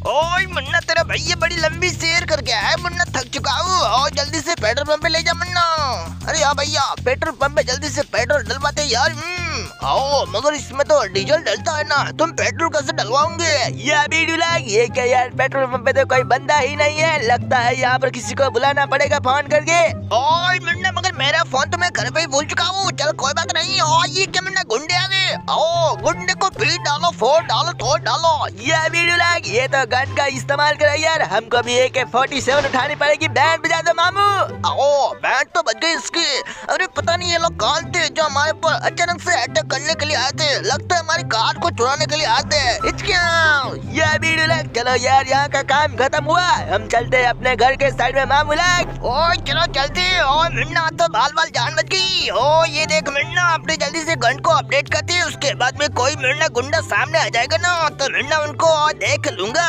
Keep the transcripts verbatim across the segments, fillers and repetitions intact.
ओए मुन्ना, तेरा भैया बड़ी लंबी सैर करके आया है मुन्ना, थक चुका हूँ और जल्दी से पेट्रोल पंप पे ले जा मुन्ना। अरे हाँ भैया, पेट्रोल पंप पे जल्दी से पेट्रोल डलवाते यार। हम्म, आओ, मगर इसमें तो डीजल डलता है ना, तुम पेट्रोल कैसे डलवाओगे? ये अभी डुला, ये क्या यार, पेट्रोल पंप पे तो कोई बंदा ही नहीं है, लगता है यहाँ पर किसी को बुलाना पड़ेगा फोन करके। ओए मुन्ना, मगर मेरा फोन तो मैं घर पे ही भूल चुका हूँ। चल कोई बात नहीं। और ये क्या मुन्ना, गुंडे आ गए। आओ, गुंडे को पीट डालो, फोड़ डालो, तोड़ डालो। ये अभी डुला, ये तो गन का इस्तेमाल करा यार, हमको भी ए के फोर्टी सेवन उठानी पड़ेगी। बैंड बजा दो मामू। आओ, बैंड तो बज गई इसकी। अरे पता नहीं ये लोग कौन थे जो हमारे ऊपर अचानक से अटैक करने के लिए आए थे, लगता है हमारी कार को चुराने के लिए आते हैं। ये भी डुलक, चलो यार, यहाँ का काम खत्म हुआ, हम चलते हैं अपने घर के साइड में मामू लग। ओ चलो चलते। ओ मिन्ना, तो बाल बाल जान बच गई। ओ ये देख मिन्ना, अपने जल्दी से गन को अपडेट करते हैं, उसके बाद में कोई मिन्ना गुंडा सामने आ जाएगा ना, तो मिन्ना उनको देख लूंगा।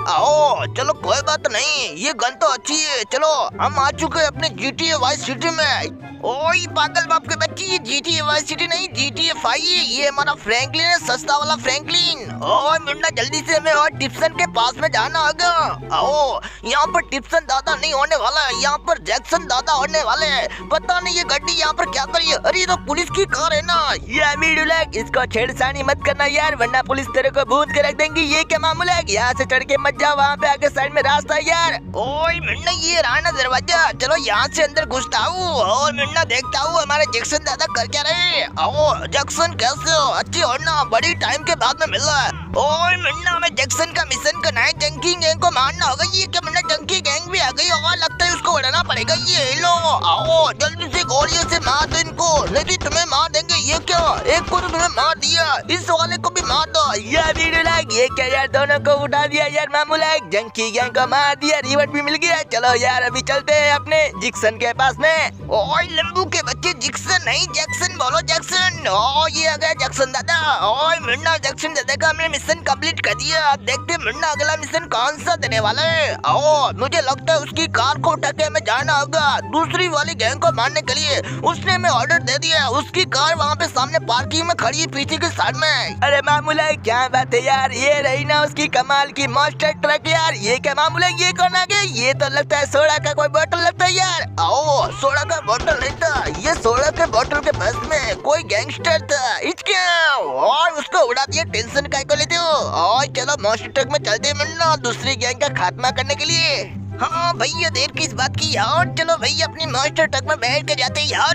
आओ चलो, कोई बात नहीं, ये गन तो अच्छी है। चलो हम आ चुके हैं अपने G T A vice city में। ओए पागल बाप के बच्ची, ये G T A vice city नहीं, जी टी ए फाइव है। ये हमारा फ्रैंकलिन है, सस्ता वाला फ्रैंकलिन। ओए मुन्ना, जल्दी से हमें और टिप्सन के पास में जाना होगा। आओ, यहाँ पर टिप्सन दादा नहीं होने वाला है, यहाँ पर जैक्सन दादा होने वाले हैं। पता नहीं ये गाड़ी यहाँ पर क्या करी है। अरे ये तो पुलिस की कार है ना। ये अमीर उलग, इसको छेड़छाड़ी मत करना यार, वरना पुलिस तेरे को भूत के रख देंगी। ये क्या मामला है, यहाँ से चढ़ के मत जाओ, वहाँ पे आगे साइड में रास्ता है यार। ओए मुन्ना, ये रहा ना दरवाजा, चलो यहाँ से अंदर घुसता हूँ और मुन्ना देखता हूँ हमारे जैक्सन दादा कर क्या रहे। आओ जैक्सन, कैसे हो? अच्छी हो ना, बड़ी टाइम के बाद में मिल रहा है। ओए मुन्ना, हमें जैक्सन का मिशन करना है, जंकी गैंग को मारना होगा। ये क्या मुन्ना, जंकी गैंग भी आ गई और लगता है उसको उड़ाना पड़ेगा। ये लो, आओ जल्दी से गोलियों से मार दो इनको, नहीं तुम्हें मार देंगे। ये क्या, एक को तो तुम्हें मार दिया, इस वाले को भी मार दो। ये भी लग, ये क्या यार, दोनों को उठा दिया यार मामू लग, जंकी गैंग को मार दिया, रिवॉर्ड भी मिल गया। चलो यार अभी चलते हैं अपने जैक्सन के पास में। ओए लंबू के बच्चे, जैक्सन नहीं जैक्सन बोलो, जैक्सन। ओ ये आ गया जैक्सन दादा। ओए मुन्ना, जैक्सन दादा का हमने मिशन कंप्लीट कर दिया। अब देखते हैं मुन्ना अगला मिशन कौन सा देने वाला है। आओ, मुझे लगता है उसकी कार को उठा के हमें जाना होगा दूसरी वाली गैंग को मारने के लिए। उसने हमें ऑर्डर दे दिया, उसकी कार वहाँ पे सामने पार्किंग में खड़ी है, पीछे के साइड में। अरे मामूला, क्या बात है यार, ये रही ना उसकी कमाल की मॉन्स्टर ट्रक यार। ये क्या मामूला, ये कौन आ गया? ये तो लगता है सोडा का कोई बोतल लगता है यार। आओ, सोडा का बोतल नहीं था, ये सोडा के बोतल के पास में कोई गैंगस्टर था, इसके और उसको उड़ा दिया। टेंशन काय को लेते हो? और चलो मॉन्स्टर ट्रक में चलते मुन्ना, दूसरी गैंग का खात्मा करने के लिए। हाँ भैया, देर किस बात की यार, चलो भैया अपनी मॉन्स्टर ट्रक में बैठ के जाते यार।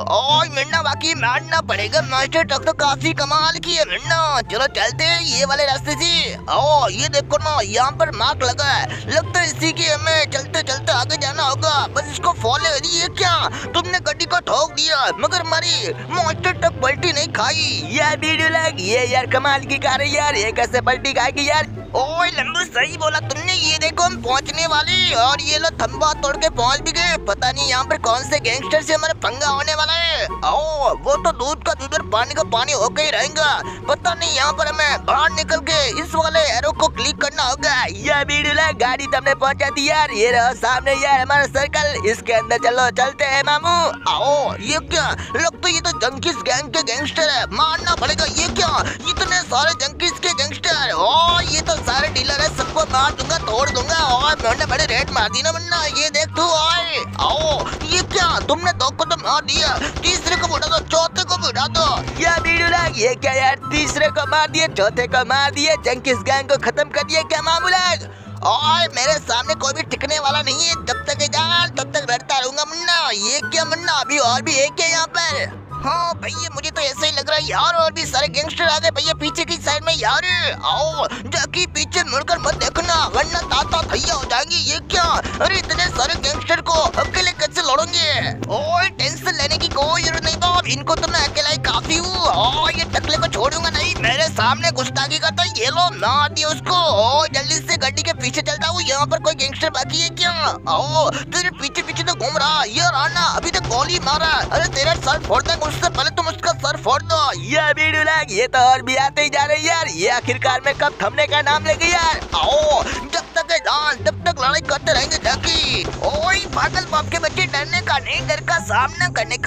और मिन्ना, बाकी मारना पड़ेगा, मॉन्स्टर ट्रक तो काफी कमाल की है मिन्ना। चलो चलते हैं ये वाले रास्ते से। ओ ये देखो ना, यहाँ पर मार्क लगा है, लगता है इसी के हमें चलते चलते आगे जाना होगा। बस इसको फॉलो। ये क्या, तुमने गाड़ी को ठोक दिया मगर हमारी मॉन्स्टर ट्रक पलटी नहीं खाई। ये वीडियो लग, ये यार कमाल की कार है यार, ये कैसे पलटी खाएगी यार। ओए लंबू, सही बोला तुमने। ये देखो हम पहुंचने वाले, और ये लो थंबा तोड़ के पहुंच भी गए। पता नहीं यहाँ पर कौन से गैंगस्टर से हमारे पंगा होने वाला है। आओ, वो तो दूध का दूध और पानी का पानी होकर ही रहेगा। पता नहीं यहाँ पर हमें बाहर निकल के इस वाले एरो को क्लिक करना होगा। ये वीडियो ला, गाड़ी तो हमने पहुंचा दी यार, ये रहा सामने यार हमारा सर्कल, इसके अंदर चलो चलते हैं मामू। आओ, ये क्या, लगता है ये तो जंकिस गैंग के गैंगस्टर है, मारना पड़ेगा। ये क्या, इतने सारे जंकिस के गैंगस्टर, ओ ये तो सारे डीलर है, सबको मार दूंगा, तोड़ दूंगा। और मैंने बड़े रेट मार दी ना मुन्ना, ये देख तू। आए आओ, ये क्या, तुमने दो को तो मार दिया, तीसरे को उड़ा दो, चौथे को भी उड़ा दो। ये वीडियो लग, ये क्या यार, तीसरे को मार दिए, चौथे को मार दिए, जंकिस गैंग को खत्म कर दिया। क्या मामला है? और मेरे सामने कोई भी टिकने वाला नहीं है, जब तक जान तब तक लड़ता रहूंगा मुन्ना। ये क्या मुन्ना, अभी और भी एक है यहाँ पर। हाँ भैया, मुझे तो ऐसा ही लग रहा है यार, और भी सारे गैंगस्टर आ गए भैया पीछे की साइड में यार। आओ, जाके पीछे मुड़कर मत देखना, वरना ताता भैया हो जाएंगे। ये क्या, अरे इतने सारे गैंगस्टर को अकेले कैसे लड़ोगे? ओए टेंशन लेने की कोई जरूरत नहीं बाप, इनको तो मैं अकेला ही काफी हूँ। और ये टकले को छोड़ूंगा नहीं, मेरे सामने गुस्ताखी करता है। ये लो, मार दिया उसको। ओ जल्दी से गाड़ी के पीछे चलता हूँ, यहाँ पर कोई गैंगस्टर बाकी है क्या? आओ, तेरे पीछे पीछे तो घूम रहा ये राना, अभी तक गोली मारा। अरे तेरा सर फोड़ देंगे, उससे पहले तुम उसका सर फोड़ दो। ये वीडियो लग, ये तो और भी आते ही जा रही यार, ये आखिरकार में कब थमने का नाम लेगी यार। आओ, जब तक है जान तब तक लड़ाई करते रहेंगे जाकी। ओए पागल बाप के बच्चे, डरने का नहीं, डर का सामना करने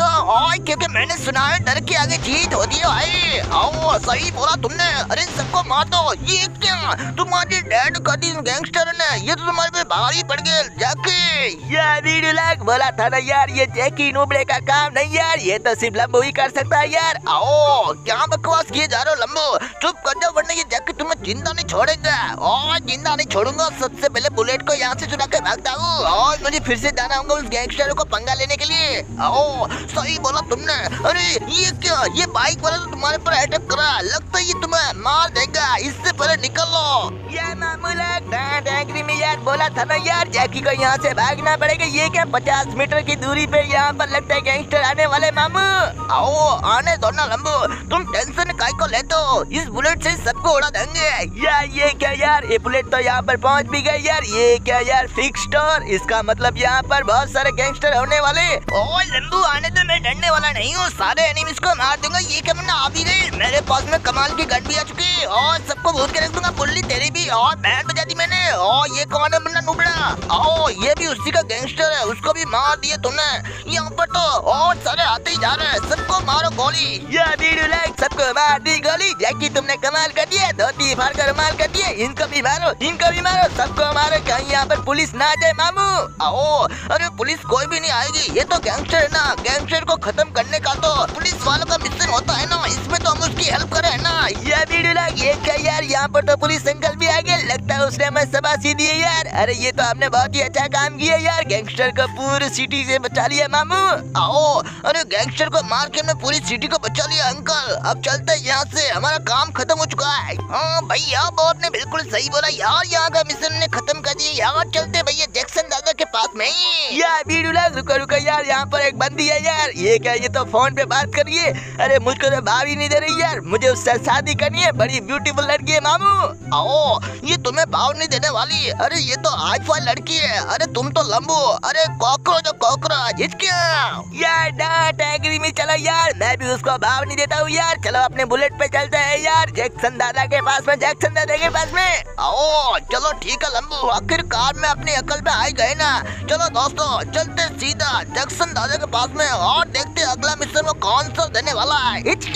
को। ओए क्योंकि मैंने सुना है डर के आगे जीत होती है भाई। आओ सही बोला तुमने। अरे सबको मार दो। ये क्या तुम्हारी डैड का दिन गैंगस्टर ने, ये तो तुम्हारे पे भारी पड़ गए जैकी। यार वीडियो लाइक बोला था ना यार, ये जैकी नोबड़े का काम नहीं यार, ये तो सिर्फ लंबो ही कर सकता है यार। आओ क्या बकवास किए जा रहे हो लंबो, चुप कर जाओ वरना ये जैकी तुम्हें जिंदा नहीं छोड़ेगा। और जिंदा नहीं छोड़ूंगा। सबसे पहले बुलेट को यहाँ से चुरा के भागता हूँ और मुझे फिर से जाना होगा उस गैंगस्टर को पंगा लेने के लिए। आओ सही बोला तुमने। अरे ये क्या, ये बाइक वाला तो तुम्हारे पर अटैक करा, लगता है ये तुम्हें मार देगा, इससे पहले निकल लो। यार मामूला टैंकरी में यार बोला था ना यार, जैकी को यहाँ से भागना पड़ेगा। ये क्या पचास मीटर की दूरी पे यहाँ पर लगता है गैंगस्टर आने वाले मामू। आओ आने दो ना लंबू, तुम टेंशन काहे को लेते हो, इस बुलेट से सबको उड़ा देंगे। यार ये क्या यार, ये बुलेट तो यहाँ पर पहुँच भी गई यार। ये क्या यार फिक्स स्टोर, इसका मतलब यहाँ पर बहुत सारे गैंगस्टर होने वाले। ओए लंबू आने दो, मैं डरने वाला नहीं हूँ, सारे एनिमीज को मार दूंगा। ये क्या मन्ना आ भी गई, मेरे पास में कमाल की गन भी आ चुकी है और सबको भूत के रख दूंगा, पुल्ली तेरी भी। और बैंड बजा दी मैंने। और ये कौन है मन्ना नुबड़ा, आओ ये भी उसी का गैंगस्टर है, उसको भी मार दिया तुमने। यहाँ पर तो और सारे आते ही जा रहे हैं, सबको मारो गोली। यार वीडियो लाइक सबको मार दी गोली। जैकी तुमने कमाल कर दिया, धोती फाड़ कर मार कर दिया। इनको भी मारो, इनको भी मारो, सबको मारो, कहीं यहाँ पर पुलिस ना जाए मामू। आओ अरे पुलिस कोई भी नहीं आएगी, ये तो गैंगस्टर है ना, गैंगस्टर को खत्म करने का तो पुलिस वालों का मिशन होता है ना, इसमें तो हम उसकी हेल्प करें ना। यार वीडियो लाइक ये क्या यार, यहाँ पर तो पुलिस अंकल भी आ गए, लगता है उसने हमें शाबाशी दी है यार। अरे ये तो हमने बहुत ही अच्छा काम किया यार, गैंगस्टर को पूरी सिटी से बचा लिया मामू। आओ अरे गैंगस्टर को मार के हमने पूरी सिटी को बचा लिया अंकल, अब चलते हैं यहाँ से, हमारा काम खत्म हो चुका है। हाँ भैया बॉस ने बिल्कुल सही बोला यार, यहाँ का मिशन ने खत्म कर दिया यार, चलते भैया जैक्सन दादा के पास में ही। यार वीडियो लाइक रुको रुको यार, यहाँ पर एक बंदी है यार। ये क्या, ये तो फोन पे बात कर रही है। अरे मुझको तो भाव ही नहीं दे रही यार, मुझे उससे शादी करनी है, बड़ी ब्यूटीफुल लड़की है मामू। आओ ये तुम्हें भाव नहीं देने वाली, अरे ये तो हाई फाई लड़की है। अरे तुम तो लंबू, अरे कॉकरोच कॉकरोच क्या यार। डांट एग्री में चलो यार, मैं भी उसको भाव नहीं देता हूँ यार। चलो अपने बुलेट पे चलते हैं यार, जैक्सन दादा के पास में, जैक्सन दादा के पास में। आओ चलो ठीक है लंबू, आखिरकार में अपनी अकल पे आ गए ना। चलो दोस्तों चलते सीधा जैक्सन दादा के पास में और देखते अगला मिशन वो कौन सा देने वाला है।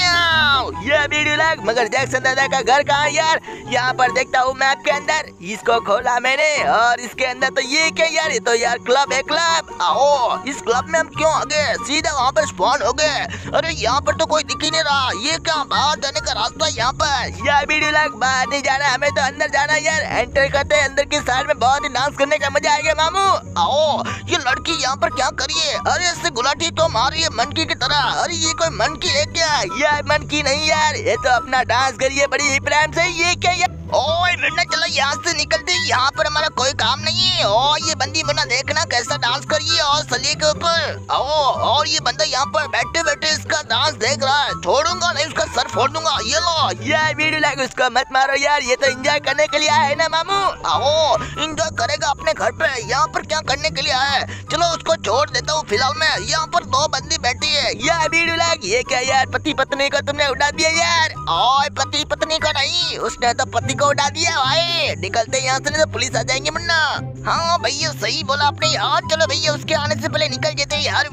ये वीडियो लाइक, मगर जैक्सन दादा का घर कहाँ यार, यहाँ पर देखता हूँ मैप के अंदर। इसको खोला मैंने और इसके अंदर तो ये क्या यार, ये तो यार क्लब है क्लब। आओ इस क्लब में हम क्यों आ गए, सीधा वहाँ पर स्पॉन हो गए। अरे यहाँ पर तो कोई दिख ही नहीं रहा, ये क्या बाहर जाने का रास्ता है यहाँ पर। यार वीडियो लाइक बाहर नहीं जाना, हमें तो अंदर जाना है यार। एंटर करते हैं अंदर की साइड में, बहुत ही डांस करने का मजा आएगा मामू। आओ ये लड़की यहाँ पर क्या करिए, अरे इससे गुलाटी तो मारी है मनकी की तरह। अरे ये कोई मनकी है क्या, यार मनकी नहीं यार, ये तो अपना डांस करिए बड़ी ही प्रेम से। ये क्या यार, ओए मिन्ना चलो यहाँ से निकलते, यहाँ पर हमारा कोई काम नहीं है। और ये बंदी मना देखना कैसा डांस करिए और सलिए के ऊपर। आओ और ये बंदा यहाँ पर बैठे बैठे इसका डांस देख रहा है, छोड़ूंगा नहीं, उसका सर फोड़ दूंगा। ये लो यार वीडियो लाइक, उसको मत मारो यार, ये तो एंजॉय करने के लिए आया है ना मामू। आओ एंजॉय करेगा अपने घर पे, यहाँ पर क्या करने के लिए आया है। चलो उसको छोड़ देता हूँ फिलहाल में, यहाँ पर दो बंदी बैठी है। यार वीडियो लाइक ये क्या यार, पति पत्नी को तुमने उड़ा दिया यार। ओए पति पत्नी का नहीं, उसने तो पति को उड़ा दिया भाई। निकलते यहाँ से नहीं तो पुलिस आ जाएंगे मुन्ना। हाँ भैया सही बोला आपने यार, चलो भैया उसके आने से पहले निकल जाते यार।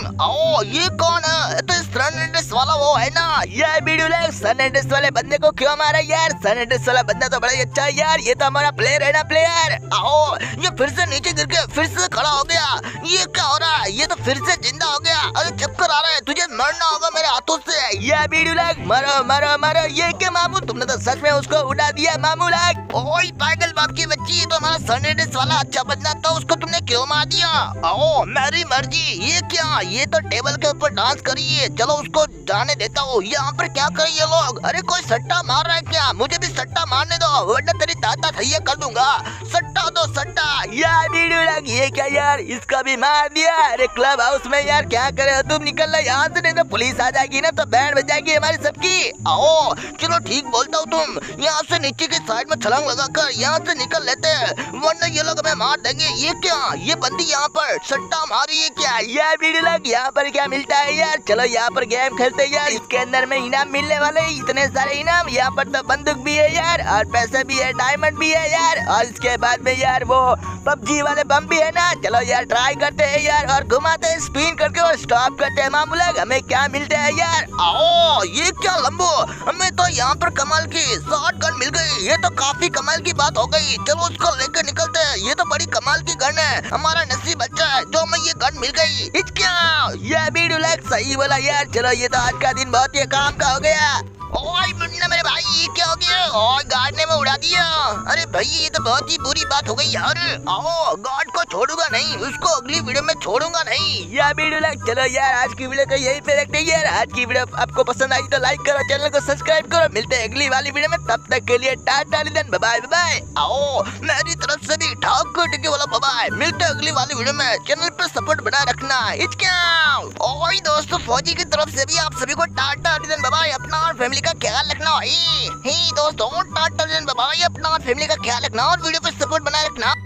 आओ ये कौन है, तो सन एंड्रेस वाला वो है ना। यार वीडियो लाइक, सन एंड्रेस वाले बंदे को क्यों मारा यार, सन एंड्रेस वाला बंदा तो बड़ा ही अच्छा है यार, ये तो हमारा प्लेयर है ना प्लेयर। आओ ये फिर से नीचे गिर के फिर से खड़ा हो गया, ये क्या हो रहा है, ये तो फिर से जिंदा हो गया। अरे चक्कर आ रहा है, तुझे मरना होगा मेरे हाथों से। यार वीडियो लाइक, मरो मरो मरो। ये क्या मामू, तुमने तो सच में उसको उड़ा दिया मामू लाइक। ओए पागल बाप की बच्ची, ये तो हमारा सन एंड्रेस वाला अच्छा बंदा था, उसको तुमने क्यों मार दिया। आओ मेरी मर्जी। ये क्या, ये तो टेबल के ऊपर डांस करिए, चलो उसको जाने देता हूँ। यहाँ पर क्या कर ये लोग, अरे कोई सट्टा मार रहा है क्या, मुझे भी सट्टा मारने दो वरना तेरी ताता थैया कर दूंगा। सट्टा दो सट्टा। यार वीडियो लाइक, ये क्या यार, इसका भी मार दिया। अरे क्लब हाउस में यार क्या करे तुम, निकल लो यहाँ से, नहीं तो पुलिस आ जाएगी ना, तो बैंड बज जाएगी हमारी सबकी। आओ चलो ठीक बोलता हूँ, तुम यहाँ से नीचे की साइड में छलांग लगा कर यहाँ से निकल लेते हैं, वरना ये लोग हमें मार देंगे। ये क्या, ये बंदी यहाँ पर सट्टा मारी है क्या। यार वीडियो लाइक, यहाँ पर क्या मिलता है यार, चलो यहाँ पर गेम खेलते हैं यार, इसके अंदर में इनाम मिलने वाले इतने सारे इनाम। यहाँ पर तो बंदूक भी है यार, और पैसे भी है, डायमंड भी है यार, और इसके बाद में यार यार वो पबजी वाले बम भी है ना, चलो यार ट्राई करते हैं यार और घुमाते हैं स्पिन करके और स्टॉप करते हैं। मामू लोग हमें क्या मिलता है यार? आओ ये क्या लंबो, हमें तो यहाँ पर कमाल की शॉट गन मिल गई। ये तो काफी कमाल की बात हो गई, चलो उसको लेकर निकलते हैं। ये तो बड़ी कमाल की गन है, हमारा नसीब अच्छा है जो हमें ये गन मिल गई। क्या ये वीडियो लाइक सही बोला यार। चलो ये तो आज का दिन बहुत ही काम का हो गया। ओए मुन्ना मेरे भाई ये क्या हो गया? और गार्ड ने मैं उड़ा दिया। अरे भाई ये तो बहुत ही बुरी बात हो गई यार। आओ गार्ड को छोड़ूंगा नहीं, उसको अगली वीडियो में छोड़ूंगा नहीं। यार वीडियो लाइक, चलो यार आज की वीडियो को यही पे रखते हैं यार। आज की वीडियो आपको पसंद आई तो लाइक करो, चैनल को सब्सक्राइब करो। मिलते हैं अगली वाली वीडियो में, तब तक के लिए टाटा बाय बाय बाय। आओ मेरी तरफ से भी ठाकुर टिके वाला बाय। मिलते हैं अगली वाली वीडियो में, चैनल पर सपोर्ट बना रखना। ओए दोस्तों फौजी की तरफ से भी आप सभी को टाटा बाय। अपना और फैमिली का ख्याल रखना। ही दोस्तों टाटा बाय, अपना और फैमिली का ख्याल रखना और वीडियो पे सपोर्ट बनाए रखना।